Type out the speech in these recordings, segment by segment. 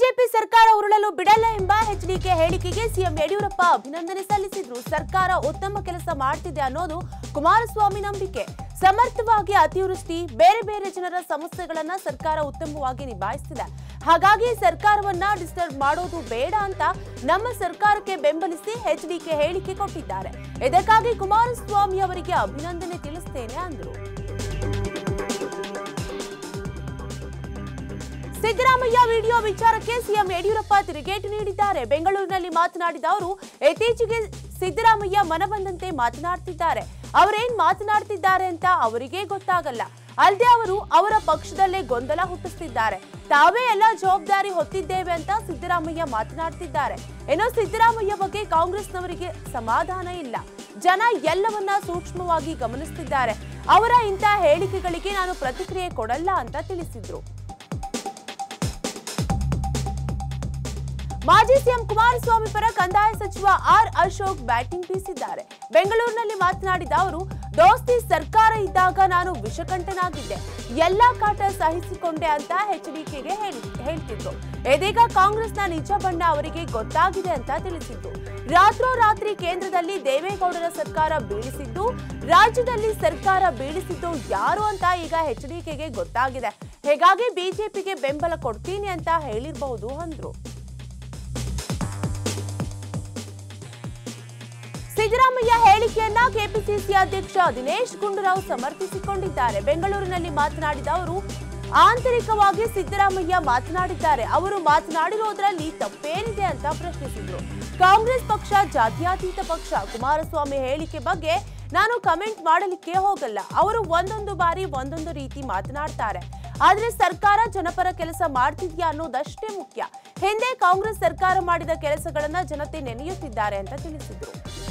BJP ಸರ್ಕಾರ ಉರುಳಲು ಬಿಡಲ್ಲ ಎಂಬ ಎಚ್ಡಿಕೆ ಹೇಳಿಕೆಗೆ ಸಿಎಂ ಯಡಿಯೂರಪ್ಪ ಅಭಿನಂದನೆ ಸಲ್ಲಿಸಿದ್ರು. ಸರ್ಕಾರ ಉತ್ತಮ ಕೆಲಸ ಮಾಡ್ತಿದೆ ಅನ್ನೋದು ಕುಮಾರಸ್ವಾಮಿ ನಂಬಿಕೆ. ಸಮರ್ಥವಾಗಿ ಅತಿವೃಷ್ಟಿ, ಬೇರೆ ಬೇರೆ ಜನರ ಸಮಸ್ಯೆಗಳನ್ನ ಸರ್ಕಾರ ಉತ್ತಮವಾಗಿ ನಿಭಾಯಿಸುತ್ತಿದೆ. ಹಾಗಾಗಿ ಸರ್ಕಾರವನ್ನ ಡಿಸ್ಟರ್ಬ್ ಮಾಡೋದು ಬೇಡ ಅಂತ ನಮ್ಮ ಸರ್ಕಾರಕ್ಕೆ ಬೆಂಬಲಿಸಿ ಎಚ್ಡಿಕೆ ಹೇಳಿಕೆ ಕೊಟ್ಟಿದ್ದಾರೆ. ಇದಕ್ಕಾಗಿ ಕುಮಾರಸ್ವಾಮಿ ಅವರಿಗೆ ಅಭಿನಂದನೆ ತಿಳಿಸುತ್ತೇನೆ ಅಂದರು. ಸಿದ್ದರಾಮಯ್ಯ ವಿಡಿಯೋ ವಿಚಾರಕ್ಕೆ ಸಿಎಂ ಯಡಿಯೂರಪ್ಪ ತಿರುಗೇಟು ನೀಡಿದ್ದಾರೆ. ಬೆಂಗಳೂರಿನಲ್ಲಿ ಮಾತನಾಡಿದ ಅವರು, ಇತ್ತೀಚೆಗೆ ಸಿದ್ದರಾಮಯ್ಯ ಮನಬಂದಂತೆ ಮಾತನಾಡ್ತಿದ್ದಾರೆ. ಅವರೇನ್ ಮಾತನಾಡ್ತಿದ್ದಾರೆ ಅಂತ ಅವರಿಗೆ ಗೊತ್ತಾಗಲ್ಲ. ಅಲ್ಲದೆ ಅವರು ಅವರ ಪಕ್ಷದಲ್ಲೇ ಗೊಂದಲ ಹುಟ್ಟಿಸ್ತಿದ್ದಾರೆ. ತಾವೇ ಎಲ್ಲ ಜವಾಬ್ದಾರಿ ಹೊತ್ತಿದ್ದೇವೆ ಅಂತ ಸಿದ್ದರಾಮಯ್ಯ ಮಾತನಾಡ್ತಿದ್ದಾರೆ. ಏನೋ ಸಿದ್ದರಾಮಯ್ಯ ಬಗ್ಗೆ ಕಾಂಗ್ರೆಸ್ನವರಿಗೆ ಸಮಾಧಾನ ಇಲ್ಲ. ಜನ ಎಲ್ಲವನ್ನ ಸೂಕ್ಷ್ಮವಾಗಿ ಗಮನಿಸುತ್ತಿದ್ದಾರೆ. ಅವರ ಇಂಥ ಹೇಳಿಕೆಗಳಿಗೆ ನಾನು ಪ್ರತಿಕ್ರಿಯೆ ಕೊಡಲ್ಲ ಅಂತ ತಿಳಿಸಿದ್ರು. ಮಾಜಿ ಸಿಎಂ ಕುಮಾರಸ್ವಾಮಿ ಪರ ಕಂದಾಯ ಸಚಿವ ಆರ್ ಅಶೋಕ್ ಬ್ಯಾಟಿಂಗ್ ಬೀಸಿದ್ದಾರೆ. ಬೆಂಗಳೂರಿನಲ್ಲಿ ಮಾತನಾಡಿದ ಅವರು, ದೋಸ್ತಿ ಸರ್ಕಾರ ಇದ್ದಾಗ ನಾನು ವಿಷಕಂಠನಾಗಿದ್ದೆ, ಎಲ್ಲಾ ಕಾಟ ಸಹಿಸಿಕೊಂಡೆ ಅಂತ ಎಚ್ಡಿಕೆಗೆ ಹೇಳ್ತಿದ್ರು. ಇದೀಗ ಕಾಂಗ್ರೆಸ್ನ ನಿಜ ಬಣ್ಣ ಅವರಿಗೆ ಗೊತ್ತಾಗಿದೆ ಅಂತ ತಿಳಿಸಿದ್ರು. ರಾತ್ರೋರಾತ್ರಿ ಕೇಂದ್ರದಲ್ಲಿ ದೇವೇಗೌಡರ ಸರ್ಕಾರ ಬೀಳಿಸಿದ್ದು, ರಾಜ್ಯದಲ್ಲಿ ಸರ್ಕಾರ ಬೀಳಿಸಿದ್ದು ಯಾರು ಅಂತ ಈಗ ಎಚ್ಡಿಕೆಗೆ ಗೊತ್ತಾಗಿದೆ. ಹೀಗಾಗಿ ಬಿಜೆಪಿಗೆ ಬೆಂಬಲ ಕೊಡ್ತೀನಿ ಅಂತ ಹೇಳಿರಬಹುದು ಅಂದ್ರು. ಸಿದ್ದರಾಮಯ್ಯ ಹೇಳಿಕೆಯನ್ನ ಕೆಪಿಸಿಸಿ ಅಧ್ಯಕ್ಷ ದಿನೇಶ್ ಗುಂಡೂರಾವ್ ಸಮರ್ಥಿಸಿಕೊಂಡಿದ್ದಾರೆ. ಬೆಂಗಳೂರಿನಲ್ಲಿ ಮಾತನಾಡಿದ ಅವರು, ಆಂತರಿಕವಾಗಿ ಸಿದ್ದರಾಮಯ್ಯ ಮಾತನಾಡಿದ್ದಾರೆ. ಅವರು ಮಾತನಾಡಿರೋದ್ರಲ್ಲಿ ತಪ್ಪೇನಿದೆ ಅಂತ ಪ್ರಶ್ನಿಸಿದ್ರು. ಕಾಂಗ್ರೆಸ್ ಪಕ್ಷ ಜಾತ್ಯತೀತ ಪಕ್ಷ. ಕುಮಾರಸ್ವಾಮಿ ಹೇಳಿಕೆ ಬಗ್ಗೆ ನಾನು ಕಮೆಂಟ್ ಮಾಡಲಿಕ್ಕೆ ಹೋಗಲ್ಲ. ಅವರು ಒಂದೊಂದು ಬಾರಿ ಒಂದೊಂದು ರೀತಿ ಮಾತನಾಡ್ತಾರೆ. ಆದ್ರೆ ಸರ್ಕಾರ ಜನಪರ ಕೆಲಸ ಮಾಡ್ತಿದ್ಯಾ ಅನ್ನೋದಷ್ಟೇ ಮುಖ್ಯ. ಹಿಂದೆ ಕಾಂಗ್ರೆಸ್ ಸರ್ಕಾರ ಮಾಡಿದ ಕೆಲಸಗಳನ್ನ ಜನತೆ ನೆನೆಯುತ್ತಿದ್ದಾರೆ ಅಂತ ತಿಳಿಸಿದ್ರು.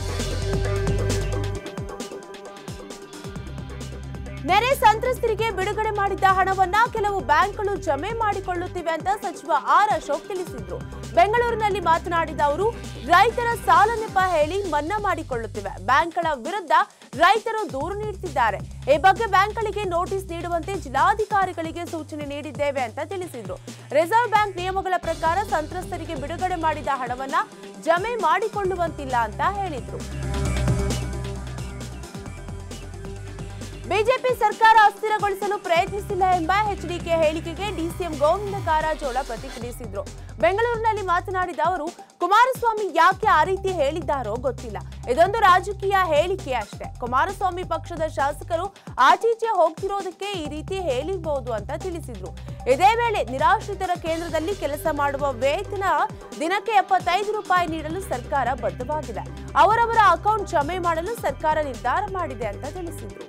ನೆರೆ ಸಂತ್ರಸ್ತರಿಗೆ ಬಿಡುಗಡೆ ಮಾಡಿದ್ದ ಹಣವನ್ನ ಕೆಲವು ಬ್ಯಾಂಕ್ಗಳು ಜಮೆ ಮಾಡಿಕೊಳ್ಳುತ್ತಿವೆ ಅಂತ ಸಚಿವ ಆರ್ ಅಶೋಕ್ ತಿಳಿಸಿದ್ರು. ಬೆಂಗಳೂರಿನಲ್ಲಿ ಮಾತನಾಡಿದ ಅವರು, ರೈತರ ಸಾಲ ನೆಪ ಹೇಳಿ ಮನ್ನಾ ಮಾಡಿಕೊಳ್ಳುತ್ತಿವೆ. ಬ್ಯಾಂಕ್ಗಳ ವಿರುದ್ಧ ರೈತರು ದೂರು ನೀಡುತ್ತಿದ್ದಾರೆ. ಈ ಬಗ್ಗೆ ಬ್ಯಾಂಕ್ಗಳಿಗೆ ನೋಟಿಸ್ ನೀಡುವಂತೆ ಜಿಲ್ಲಾಧಿಕಾರಿಗಳಿಗೆ ಸೂಚನೆ ನೀಡಿದ್ದೇವೆ ಅಂತ ತಿಳಿಸಿದ್ರು. ರಿಸರ್ವ್ ಬ್ಯಾಂಕ್ ನಿಯಮಗಳ ಪ್ರಕಾರ ಸಂತ್ರಸ್ತರಿಗೆ ಬಿಡುಗಡೆ ಮಾಡಿದ ಹಣವನ್ನ ಜಮೆ ಮಾಡಿಕೊಳ್ಳುವಂತಿಲ್ಲ ಅಂತ ಹೇಳಿದ್ರು. ಬಿಜೆಪಿ ಸರ್ಕಾರ ಅಸ್ಥಿರಗೊಳಿಸಲು ಪ್ರಯತ್ನಿಸಿಲ್ಲ ಎಂಬ ಎಚ್ಡಿಕೆ ಹೇಳಿಕೆಗೆ ಡಿಸಿಎಂ ಗೋವಿಂದ ಕಾರಜೋಳ ಪ್ರತಿಕ್ರಿಯಿಸಿದ್ರು. ಬೆಂಗಳೂರಿನಲ್ಲಿ ಮಾತನಾಡಿದ ಅವರು, ಕುಮಾರಸ್ವಾಮಿ ಯಾಕೆ ಆ ರೀತಿ ಹೇಳಿದ್ದಾರೋ ಗೊತ್ತಿಲ್ಲ. ಇದೊಂದು ರಾಜಕೀಯ ಹೇಳಿಕೆ ಅಷ್ಟೇ. ಕುಮಾರಸ್ವಾಮಿ ಪಕ್ಷದ ಶಾಸಕರು ಆಚೀಚೆ ಹೋಗ್ತಿರೋದಕ್ಕೆ ಈ ರೀತಿ ಹೇಳಿರಬಹುದು ಅಂತ ತಿಳಿಸಿದ್ರು. ಇದೇ ವೇಳೆ ನಿರಾಶ್ರಿತರ ಕೇಂದ್ರದಲ್ಲಿ ಕೆಲಸ ಮಾಡುವ ವೇತನ ದಿನಕ್ಕೆ 75 ರೂಪಾಯಿ ನೀಡಲು ಸರ್ಕಾರ ಬದ್ಧವಾಗಿದೆ. ಅವರವರ ಅಕೌಂಟ್ ಜಮೆ ಮಾಡಲು ಸರ್ಕಾರ ನಿರ್ಧಾರ ಮಾಡಿದೆ ಅಂತ ತಿಳಿಸಿದ್ರು.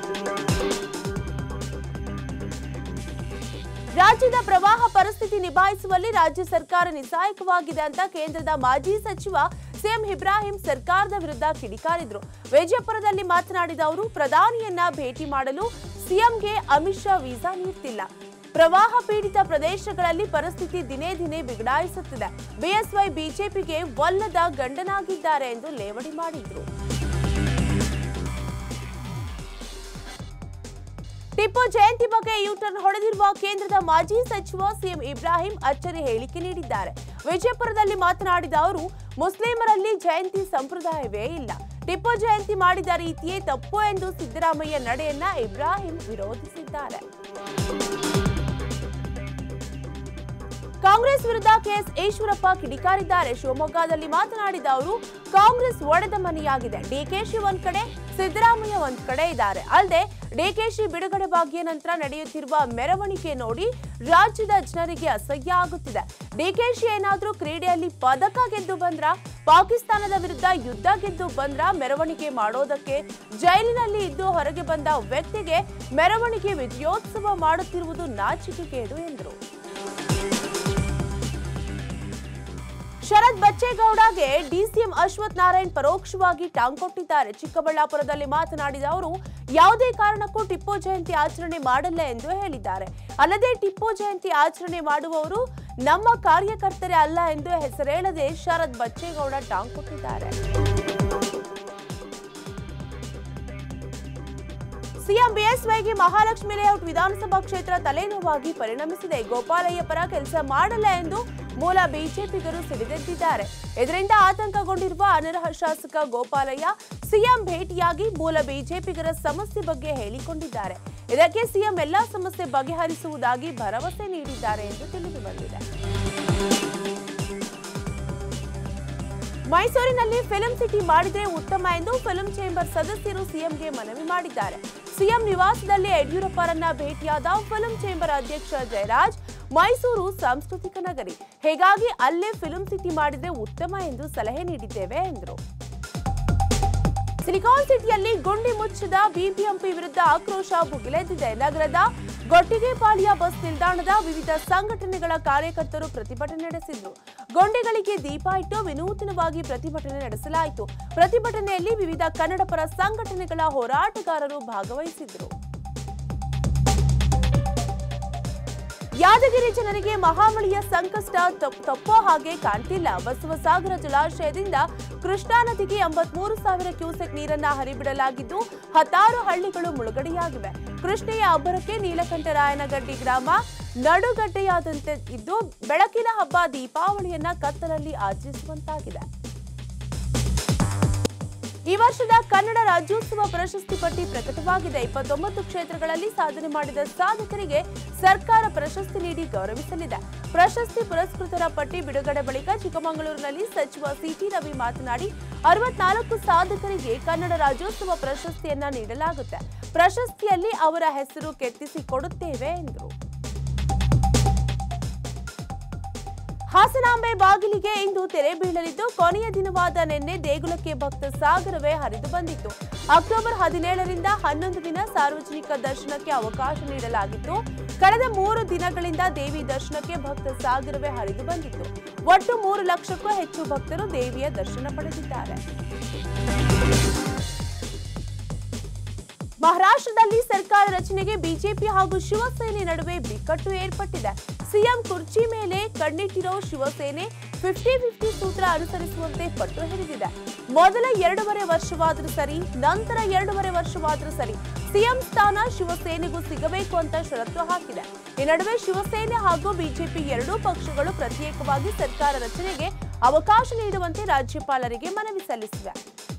ರಾಜ್ಯದ ಪ್ರವಾಹ ಪರಿಸ್ಥಿತಿ ನಿಭಾಯಿಸುವಲ್ಲಿ ರಾಜ್ಯ ಸರ್ಕಾರ ನಿಸ್ಸಹಾಯಕವಾಗಿದೆ ಅಂತ ಕೇಂದ್ರದ ಮಾಜಿ ಸಚಿವ ಸಿಎಂ ಇಬ್ರಾಹಿಂ ಸರ್ಕಾರದ ವಿರುದ್ಧ ಕಿಡಿಕಾರಿದ್ರು. ವಿಜಯಪುರದಲ್ಲಿ ಮಾತನಾಡಿದ ಅವರು, ಪ್ರಧಾನಿಯನ್ನ ಭೇಟಿ ಮಾಡಲು ಸಿಎಂಗೆ ಅಮಿತ್ ಶಾ ವೀಸಾ ನೀಡುತ್ತಿಲ್ಲ. ಪ್ರವಾಹ ಪೀಡಿತ ಪ್ರದೇಶಗಳಲ್ಲಿ ಪರಿಸ್ಥಿತಿ ದಿನೇ ದಿನೇ ಬಿಗಡಾಯಿಸುತ್ತಿದೆ. ಬಿಎಸ್ವೈ ಬಿಜೆಪಿಗೆ ಒಲ್ಲದ ಗಂಡನಾಗಿದ್ದಾರೆ ಎಂದು ಲೇವಡಿ ಮಾಡಿದ್ರು. ಟಿಪ್ಪು ಜಯಂತಿ ಬಗ್ಗೆ ಯೂಟರ್ನ್ ಹೊಡೆದಿರುವ ಕೇಂದ್ರದ ಮಾಜಿ ಸಚಿವ ಸಿಎಂ ಇಬ್ರಾಹಿಂ ಅಚ್ಚರಿ ಹೇಳಿಕೆ ನೀಡಿದ್ದಾರೆ. ವಿಜಯಪುರದಲ್ಲಿ ಮಾತನಾಡಿದ ಅವರು, ಮುಸ್ಲಿಮರಲ್ಲಿ ಜಯಂತಿ ಸಂಪ್ರದಾಯವೇ ಇಲ್ಲ. ಟಿಪ್ಪು ಜಯಂತಿ ಮಾಡಿದ ರೀತಿಯೇ ತಪ್ಪು ಎಂದು ಸಿದ್ದರಾಮಯ್ಯ ನಡೆಯನ್ನ ಇಬ್ರಾಹಿಂ ವಿರೋಧಿಸಿದ್ದಾರೆ. ಕಾಂಗ್ರೆಸ್ ವಿರುದ್ಧ ಕೆಎಸ್ ಈಶ್ವರಪ್ಪ ಕಿಡಿಕಾರಿದ್ದಾರೆ. ಶಿವಮೊಗ್ಗದಲ್ಲಿ ಮಾತನಾಡಿದ ಅವರು, ಕಾಂಗ್ರೆಸ್ ಒಡೆದ ಮನೆಯಾಗಿದೆ. ಡಿಕೆಶಿ ಒಂದ್ ಕಡೆ, ಸಿದ್ದರಾಮಯ್ಯ ಒಂದ್ ಕಡೆ ಇದ್ದಾರೆ. ಅಲ್ಲದೆ ಡಿಕೆಶಿ ಬಿಡುಗಡೆ ಭಾಗ್ಯ ನಂತರ ನಡೆಯುತ್ತಿರುವ ಮೆರವಣಿಗೆ ನೋಡಿ ರಾಜ್ಯದ ಜನರಿಗೆ ಅಸಹ್ಯ ಆಗುತ್ತಿದೆ. ಡಿಕೆಶಿ ಏನಾದ್ರೂ ಕ್ರೀಡೆಯಲ್ಲಿ ಪದಕ ಗೆದ್ದು ಬಂದ್ರ, ಪಾಕಿಸ್ತಾನದ ವಿರುದ್ಧ ಯುದ್ಧ ಗೆದ್ದು ಬಂದ್ರ ಮೆರವಣಿಗೆ ಮಾಡೋದಕ್ಕೆ ಜೈಲಿನಲ್ಲಿ ಇದ್ದು ಹೊರಗೆ ಬಂದ ವ್ಯಕ್ತಿಗೆ ಮೆರವಣಿಗೆ ವಿಜಯೋತ್ಸವ ಮಾಡುತ್ತಿರುವುದು ನಾಚಿಕೆಗೇಡು ಎಂದರು. ಶರತ್ ಬಚ್ಚೇಗೌಡಗೆ ಡಿಸಿಎಂ ಅಶ್ವಥ್ ನಾರಾಯಣ್ ಪರೋಕ್ಷವಾಗಿ ಟಾಂಗ್ ಕೊಟ್ಟಿದ್ದಾರೆ. ಚಿಕ್ಕಬಳ್ಳಾಪುರದಲ್ಲಿ ಮಾತನಾಡಿದ ಅವರು, ಯಾವುದೇ ಕಾರಣಕ್ಕೂ ಟಿಪ್ಪು ಜಯಂತಿ ಆಚರಣೆ ಮಾಡಲ್ಲ ಎಂದು ಹೇಳಿದ್ದಾರೆ. ಅಲ್ಲದೆ ಟಿಪ್ಪು ಜಯಂತಿ ಆಚರಣೆ ಮಾಡುವವರು ನಮ್ಮ ಕಾರ್ಯಕರ್ತರೇ ಅಲ್ಲ ಎಂದು ಹೆಸರೇಳದೆ ಶರತ್ ಬಚ್ಚೇಗೌಡ ಟಾಂಗ್ ಕೊಟ್ಟಿದ್ದಾರೆ. ಸಿಎಂ ಬಿಎಸ್ವೈಗೆ ಮಹಾಲಕ್ಷ್ಮಿ ಲೇಔಟ್ ವಿಧಾನಸಭಾ ಕ್ಷೇತ್ರ ತಲೆನೋವಾಗಿ ಪರಿಣಮಿಸಿದೆ. ಗೋಪಾಲಯ್ಯ ಪರ ಕೆಲಸ ಮಾಡಲ್ಲ ಎಂದು ಮೂಲ ಬಿಜೆಪಿಗರು ಸಿಡಿದೆದ್ದಿದ್ದಾರೆ. ಇದರಿಂದ ಆತಂಕಗೊಂಡಿರುವ ಅನರ್ಹ ಶಾಸಕ ಗೋಪಾಲಯ್ಯ ಸಿಎಂ ಭೇಟಿಯಾಗಿ ಮೂಲ ಬಿಜೆಪಿಗರ ಸಮಸ್ಯೆ ಬಗ್ಗೆ ಹೇಳಿಕೊಂಡಿದ್ದಾರೆ. ಇದಕ್ಕೆ ಸಿಎಂ ಎಲ್ಲಾ ಸಮಸ್ಯೆ ಬಗೆಹರಿಸುವುದಾಗಿ ಭರವಸೆ ನೀಡಿದ್ದಾರೆ ಎಂದು ತಿಳಿದು ಬಂದಿದೆ. ಮೈಸೂರಿನಲ್ಲಿ ಫಿಲ್ಮ್ ಸಿಟಿ ಮಾಡಿದ್ರೆ ಉತ್ತಮ ಎಂದು ಫಿಲ್ಮ್ ಚೇಂಬರ್ ಸದಸ್ಯರು ಸಿಎಂಗೆ ಮನವಿ ಮಾಡಿದ್ದಾರೆ. ಸಿಎಂ ನಿವಾಸದಲ್ಲಿ ಯಡಿಯೂರಪ್ಪರನ್ನ ಭೇಟಿಯಾದ ಫಿಲ್ಮ್ ಚೇಂಬರ್ ಅಧ್ಯಕ್ಷ ಜಯರಾಜ್, ಮೈಸೂರು ಸಾಂಸ್ಕೃತಿಕ ನಗರಿ, ಹೀಗಾಗಿ ಅಲ್ಲೇ ಫಿಲ್ಮ್ ಸಿಟಿ ಮಾಡಿದ್ರೆ ಉತ್ತಮ ಎಂದು ಸಲಹೆ ನೀಡಿದ್ದೇವೆ ಎಂದರು. ಸಿಲಿಕಾನ್ ಸಿಟಿಯಲ್ಲಿ ಗುಂಡಿ ಮುಚ್ಚಿದ ಬಿಬಿಎಂಪಿ ವಿರುದ್ಧ ಆಕ್ರೋಶ ಭುಗಿಲೆದ್ದಿದೆ. ನಗರದ ಗೊಟ್ಟಿಗೆಪಾಳ್ಯ ಬಸ್ ನಿಲ್ದಾಣದ ವಿವಿಧ ಸಂಘಟನೆಗಳ ಕಾರ್ಯಕರ್ತರು ಪ್ರತಿಭಟನೆ ನಡೆಸಿದರು. ಗೊಂಡಿಗಳಿಗೆ ದೀಪ ಇಟ್ಟು ವಿನೂತನವಾಗಿ ಪ್ರತಿಭಟನೆ ನಡೆಸಲಾಯಿತು. ಪ್ರತಿಭಟನೆಯಲ್ಲಿ ವಿವಿಧ ಕನ್ನಡಪರ ಸಂಘಟನೆಗಳ ಹೋರಾಟಗಾರರು ಭಾಗವಹಿಸಿದರು. ಯಾದಗಿರಿ ಜನರಿಗೆ ಮಹಾಮಳೆಯ ಸಂಕಷ್ಟ ತಪ್ಪೋ ಹಾಗೆ ಕಾಣ್ತಿಲ್ಲ. ಬಸವಸಾಗರ ಜಲಾಶಯದಿಂದ ಕೃಷ್ಣಾ ನದಿಗೆ 83,000 ಕ್ಯೂಸೆಕ್ ನೀರನ್ನ ಹರಿಬಿಡಲಾಗಿದ್ದು 16 ಹಳ್ಳಿಗಳು ಮುಳುಗಡೆಯಾಗಿವೆ. ಕೃಷ್ಣೆಯ ಅಬ್ಬರಕ್ಕೆ ನೀಲಕಂಠರಾಯನಗಡ್ಡಿ ಗ್ರಾಮ ನಡುಗಡ್ಡೆಯಾದಂತೆ ಇದ್ದು ಬೆಳಕಿನ ಹಬ್ಬ ದೀಪಾವಳಿಯನ್ನ ಕತ್ತಲಲ್ಲಿ ಆಚರಿಸುವಂತಾಗಿದೆ. ಈ ವರ್ಷದ ಕನ್ನಡ ರಾಜ್ಯೋತ್ಸವ ಪ್ರಶಸ್ತಿ ಪಟ್ಟಿ ಪ್ರಕಟವಾಗಿದೆ. 29 ಕ್ಷೇತ್ರಗಳಲ್ಲಿ ಸಾಧನೆ ಮಾಡಿದ ಸಾಧಕರಿಗೆ ಸರ್ಕಾರ ಪ್ರಶಸ್ತಿ ನೀಡಿ ಗೌರವಿಸಲಿದೆ. ಪ್ರಶಸ್ತಿ ಪುರಸ್ಕೃತರ ಪಟ್ಟಿ ಬಿಡುಗಡೆ ಬಳಿಕ ಚಿಕ್ಕಮಗಳೂರಿನಲ್ಲಿ ಸಚಿವ ಸಿಟಿ ರವಿ ಮಾತನಾಡಿ 64 ಸಾಧಕರಿಗೆ ಕನ್ನಡ ರಾಜ್ಯೋತ್ಸವ ಪ್ರಶಸ್ತಿಯನ್ನ ನೀಡಲಾಗುತ್ತೆ. ಪ್ರಶಸ್ತಿಯಲ್ಲಿ ಅವರ ಹೆಸರು ಕೆತ್ತಿಸಿಕೊಡುತ್ತೇವೆ ಎಂದರು. ಹಾಸನಾಂಬೆ ಬಾಗಿಲಿಗೆ ಇಂದು ತೆರೆ ಬೀಳಲಿದ್ದು ಕೊನೆಯ ದಿನವಾದ ನಿನ್ನೆ ದೇಗುಲಕ್ಕೆ ಭಕ್ತ ಸಾಗರವೇ ಹರಿದು ಬಂದಿತ್ತು. ಅಕ್ಟೋಬರ್ 17ರಿಂದ 11 ದಿನ ಸಾರ್ವಜನಿಕ ದರ್ಶನಕ್ಕೆ ಅವಕಾಶ ನೀಡಲಾಗಿತ್ತು. ಕಳೆದ 3 ದಿನಗಳಿಂದ ದೇವಿ ದರ್ಶನಕ್ಕೆ ಭಕ್ತ ಸಾಗರವೇ ಹರಿದು ಬಂದಿತ್ತು. ಒಟ್ಟು 3 ಲಕ್ಷಕ್ಕೂ ಹೆಚ್ಚು ಭಕ್ತರು ದೇವಿಯ ದರ್ಶನ ಪಡೆದಿದ್ದಾರೆ. ಮಹಾರಾಷ್ಟ್ರದಲ್ಲಿ ಸರ್ಕಾರ ರಚನೆಗೆ ಬಿಜೆಪಿ ಹಾಗೂ ಶಿವಸೇನೆ ನಡುವೆ ಬಿಕ್ಕಟ್ಟು ಏರ್ಪಟ್ಟಿದೆ. ಸಿಎಂ ಕುರ್ಚಿ ಮೇಲೆ ಕಣ್ಣಿಟ್ಟಿರೋ ಶಿವಸೇನೆ 50-50 ಸೂತ್ರ ಅನುಸರಿಸುವಂತೆ ಪಟ್ಟು ಹಿಡಿದಿದೆ. ಮೊದಲ 2.5 ವರ್ಷವಾದರೂ ಸರಿ, ನಂತರ 2.5 ವರ್ಷವಾದರೂ ಸರಿ ಸಿಎಂ ಸ್ಥಾನ ಶಿವಸೇನೆಗೂ ಸಿಗಬೇಕು ಅಂತ ಷರತ್ತು ಹಾಕಿದೆ. ಈ ನಡುವೆ ಶಿವಸೇನೆ ಹಾಗೂ ಬಿಜೆಪಿ ಎರಡೂ ಪಕ್ಷಗಳು ಪ್ರತ್ಯೇಕವಾಗಿ ಸರ್ಕಾರ ರಚನೆಗೆ ಅವಕಾಶ ನೀಡುವಂತೆ ರಾಜ್ಯಪಾಲರಿಗೆ ಮನವಿ ಸಲ್ಲಿಸಿವೆ.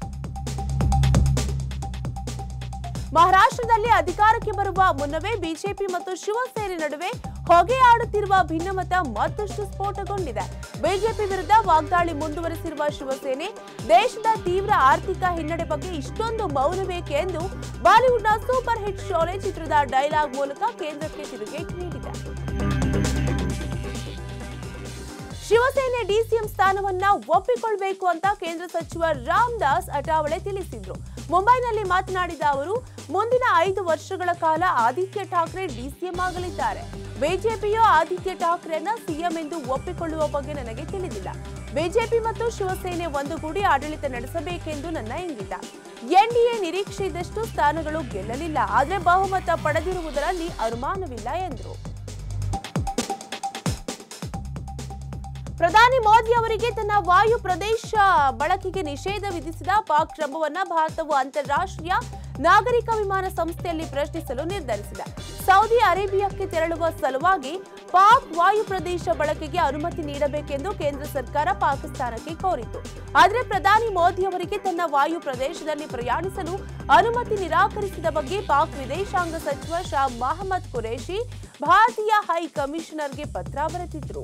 ಮಹಾರಾಷ್ಟ್ರದಲ್ಲಿ ಅಧಿಕಾರಕ್ಕೆ ಬರುವ ಮುನ್ನವೇ ಬಿಜೆಪಿ ಮತ್ತು ಶಿವಸೇನೆ ನಡುವೆ ಹೊಗೆಯಾಡುತ್ತಿರುವ ಭಿನ್ನಮತ ಮತ್ತಷ್ಟು ಸ್ಫೋಟಗೊಂಡಿದೆ. ಬಿಜೆಪಿ ವಿರುದ್ಧ ವಾಗ್ದಾಳಿ ಮುಂದುವರೆಸಿರುವ ಶಿವಸೇನೆ ದೇಶದ ತೀವ್ರ ಆರ್ಥಿಕ ಹಿನ್ನಡೆ ಬಗ್ಗೆ ಇಷ್ಟೊಂದು ಮೌನವೇಕೆ ಎಂದು ಬಾಲಿವುಡ್ನ ಸೂಪರ್ ಹಿಟ್ ಶೋಲೆ ಚಿತ್ರದ ಡೈಲಾಗ್ ಮೂಲಕ ಕೇಂದ್ರಕ್ಕೆ ತಿರುಗೇಟು ನೀಡಿದೆ. ಶಿವಸೇನೆ ಡಿಸಿಎಂ ಸ್ಥಾನವನ್ನ ಒಪ್ಪಿಕೊಳ್ಳಬೇಕು ಅಂತ ಕೇಂದ್ರ ಸಚಿವ ರಾಮದಾಸ್ ಅಠಾವಳೆ ತಿಳಿಸಿದ್ರು. ಮುಂಬೈನಲ್ಲಿ ಮಾತನಾಡಿದ ಅವರು, ಮುಂದಿನ 5 ವರ್ಷಗಳ ಕಾಲ ಆದಿತ್ಯ ಠಾಕ್ರೆ ಡಿಸಿಎಂ ಆಗಲಿದ್ದಾರೆ. ಬಿಜೆಪಿಯು ಆದಿತ್ಯ ಠಾಕ್ರೆಯನ್ನ ಸಿಎಂ ಎಂದು ಒಪ್ಪಿಕೊಳ್ಳುವ ಬಗ್ಗೆ ನನಗೆ ತಿಳಿದಿಲ್ಲ. ಬಿಜೆಪಿ ಮತ್ತು ಶಿವಸೇನೆ ಒಂದುಗೂಡಿ ಆಡಳಿತ ನಡೆಸಬೇಕೆಂದು ನನ್ನ ಇಂಗಿತ. ಎನ್ಡಿಎ ನಿರೀಕ್ಷೆ ಇದ್ದಷ್ಟು ಸ್ಥಾನಗಳು ಗೆಲ್ಲಲಿಲ್ಲ, ಆದರೆ ಬಹುಮತ ಪಡೆದಿರುವುದರಲ್ಲಿ ಅನುಮಾನವಿಲ್ಲ ಎಂದರು. ಪ್ರಧಾನಿ ಮೋದಿ ಅವರಿಗೆ ತನ್ನ ವಾಯು ಪ್ರದೇಶ ಬಳಕೆಗೆ ನಿಷೇಧ ವಿಧಿಸಿದ ಪಾಕ್ ಕ್ರಮವನ್ನು ಭಾರತವು ಅಂತಾರಾಷ್ಟ್ರೀಯ ನಾಗರಿಕ ವಿಮಾನ ಸಂಸ್ಥೆಯಲ್ಲಿ ಪ್ರಶ್ನಿಸಲು ನಿರ್ಧರಿಸಿದೆ. ಸೌದಿ ಅರೇಬಿಯಾಕ್ಕೆ ತೆರಳುವ ಸಲುವಾಗಿ ಪಾಕ್ ವಾಯು ಪ್ರದೇಶ ಬಳಕೆಗೆ ಅನುಮತಿ ನೀಡಬೇಕೆಂದು ಕೇಂದ್ರ ಸರ್ಕಾರ ಪಾಕಿಸ್ತಾನಕ್ಕೆ ಕೋರಿತು. ಆದರೆ ಪ್ರಧಾನಿ ಮೋದಿ ಅವರಿಗೆ ತನ್ನ ವಾಯು ಪ್ರದೇಶದಲ್ಲಿ ಪ್ರಯಾಣಿಸಲು ಅನುಮತಿ ನಿರಾಕರಿಸಿದ ಬಗ್ಗೆ ಪಾಕ್ ವಿದೇಶಾಂಗ ಸಚಿವ ಶಾ ಮಹಮ್ಮದ್ ಖುರೇಶಿ ಭಾರತೀಯ ಹೈ ಕಮಿಷನರ್ಗೆ ಪತ್ರ ಬರೆದಿದ್ದರು.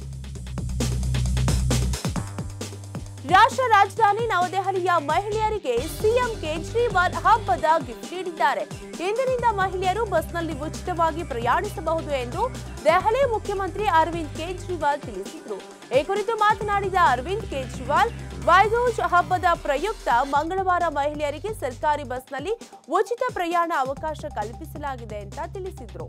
ರಾಷ್ಟ್ರ ರಾಜಧಾನಿ ನವದೆಹಲಿಯ ಮಹಿಳೆಯರಿಗೆ ಸಿಎಂ ಕೇಜ್ರಿವಾಲ್ ಹಬ್ಬದ ಗಿಫ್ಟ್ ನೀಡಿದ್ದಾರೆ. ಇಂದಿನಿಂದ ಮಹಿಳೆಯರು ಬಸ್ನಲ್ಲಿ ಉಚಿತವಾಗಿ ಪ್ರಯಾಣಿಸಬಹುದು ಎಂದು ದೆಹಲಿ ಮುಖ್ಯಮಂತ್ರಿ ಅರವಿಂದ್ ಕೇಜ್ರಿವಾಲ್ ತಿಳಿಸಿದರು. ಈ ಕುರಿತು ಮಾತನಾಡಿದ ಅರವಿಂದ್ ಕೇಜ್ರಿವಾಲ್, ವೈದೂಜ್ ಹಬ್ಬದ ಪ್ರಯುಕ್ತ ಮಂಗಳವಾರ ಮಹಿಳೆಯರಿಗೆ ಸರ್ಕಾರಿ ಬಸ್ನಲ್ಲಿ ಉಚಿತ ಪ್ರಯಾಣ ಅವಕಾಶ ಕಲ್ಪಿಸಲಾಗಿದೆ ಅಂತ ತಿಳಿಸಿದರು.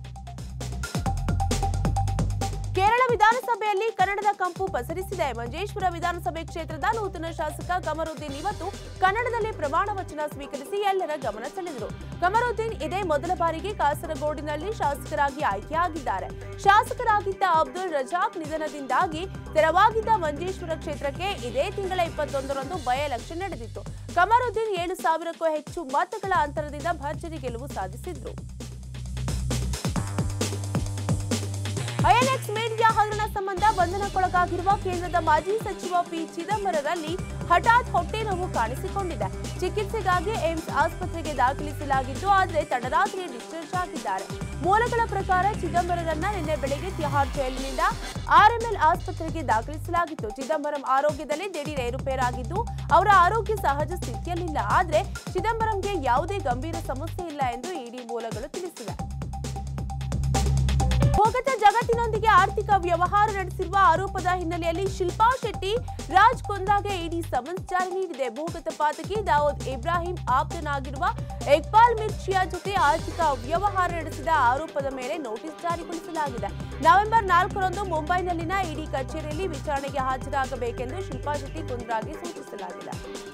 ಕೇರಳ ವಿಧಾನಸಭೆಯಲ್ಲಿ ಕನ್ನಡದ ಕಂಪು ಪಸರಿಸಿದೆ. ಮಂಜೇಶ್ವರ ವಿಧಾನಸಭೆ ಕ್ಷೇತ್ರದ ನೂತನ ಶಾಸಕ ಕಮರುದ್ದೀನ್ ಇವತ್ತು ಕನ್ನಡದಲ್ಲಿ ಪ್ರಮಾಣ ವಚನ ಸ್ವೀಕರಿಸಿ ಎಲ್ಲರ ಗಮನ ಸೆಳೆದರು. ಕಮರುದ್ದೀನ್ ಇದೇ ಮೊದಲ ಬಾರಿಗೆ ಕಾಸರಗೋಡಿನಲ್ಲಿ ಶಾಸಕರಾಗಿ ಆಯ್ಕೆಯಾಗಿದ್ದಾರೆ. ಶಾಸಕರಾಗಿದ್ದ ಅಬ್ದುಲ್ ರಜಾಕ್ ನಿಧನದಿಂದಾಗಿ ತೆರವಾಗಿದ್ದ ಮಂಜೇಶ್ವರ ಕ್ಷೇತ್ರಕ್ಕೆ ಇದೇ ತಿಂಗಳ 21ರಂದು ಬೈ ಎಲೆಕ್ಷನ್ ನಡೆದಿತ್ತು. ಕಮರುದ್ದೀನ್ 7,000ಕ್ಕೂ ಹೆಚ್ಚು ಮತಗಳ ಅಂತರದಿಂದ ಭರ್ಜರಿ ಗೆಲುವು ಸಾಧಿಸಿದ್ರು. ಐಎನ್ಎಕ್ಸ್ ಮೀಡಿಯಾ ಹಗರಣ ಸಂಬಂಧ ಬಂಧನಕ್ಕೊಳಗಾಗಿರುವ ಕೇಂದ್ರದ ಮಾಜಿ ಸಚಿವ ಪಿ ಚಿದಂಬರರಲ್ಲಿ ಹಠಾತ್ ಹೊಟ್ಟೆ ನೋವು ಕಾಣಿಸಿಕೊಂಡಿದೆ. ಚಿಕಿತ್ಸೆಗಾಗಿ ಏಮ್ಸ್ ಆಸ್ಪತ್ರೆಗೆ ದಾಖಲಿಸಲಾಗಿದ್ದು, ಆದರೆ ತಡರಾತ್ರಿ ಡಿಸ್ಚಾರ್ಜ್ ಆಗಿದ್ದಾರೆ. ಮೂಲಗಳ ಪ್ರಕಾರ ಚಿದಂಬರರನ್ನ ನಿನ್ನೆ ಬೆಳಗ್ಗೆ ತಿಹಾರ್ ಜೈಲಿನಿಂದ ಆರ್ಎಂಎಲ್ ಆಸ್ಪತ್ರೆಗೆ ದಾಖಲಿಸಲಾಗಿತ್ತು. ಚಿದಂಬರಂ ಆರೋಗ್ಯದಲ್ಲಿ ದಿಢೀರ್ ಏರುಪೇರಾಗಿದ್ದು, ಅವರ ಆರೋಗ್ಯ ಸಹಜ ಸ್ಥಿತಿಯಲ್ಲಿಲ್ಲ. ಆದರೆ ಚಿದಂಬರಂಗೆ ಯಾವುದೇ ಗಂಭೀರ ಸಮಸ್ಯೆ ಇಲ್ಲ ಎಂದು ಇಡಿ ಮೂಲಗಳು ತಿಳಿಸಿವೆ. ಭೂಗತ ಜಗತ್ತಿನೊಂದಿಗೆ ಆರ್ಥಿಕ ವ್ಯವಹಾರ ನಡೆಸಿರುವ ಆರೋಪದ ಹಿನ್ನೆಲೆಯಲ್ಲಿ ಶಿಲ್ಪಾ ಶೆಟ್ಟಿ, ರಾಜ್ ಕುಂದ್ರಾಗೆ ಇಡಿ ಸಮನ್ಸ್ ಜಾರಿ ನೀಡಿದೆ. ಭೂಗತ ಪಾತಕಿ ದಾವೂದ್ ಇಬ್ರಾಹಿಂ ಆಪ್ತನಾಗಿರುವ ಇಕ್ಬಾಲ್ ಮಿರ್ಚಿಯಾ ಜೊತೆ ಆರ್ಥಿಕ ವ್ಯವಹಾರ ನಡೆಸಿದ ಆರೋಪದ ಮೇಲೆ ನೋಟಿಸ್ ಜಾರಿಗೊಳಿಸಲಾಗಿದೆ. ನವೆಂಬರ್ 4ರಂದು ಮುಂಬೈನಲ್ಲಿನ ಇಡಿ ಕಚೇರಿಯಲ್ಲಿ ವಿಚಾರಣೆಗೆ ಹಾಜರಾಗಬೇಕೆಂದು ಶಿಲ್ಪಾ ಶೆಟ್ಟಿ ಕುಂದ್ರಾಗೆ ಸೂಚಿಸಲಾಗಿದೆ.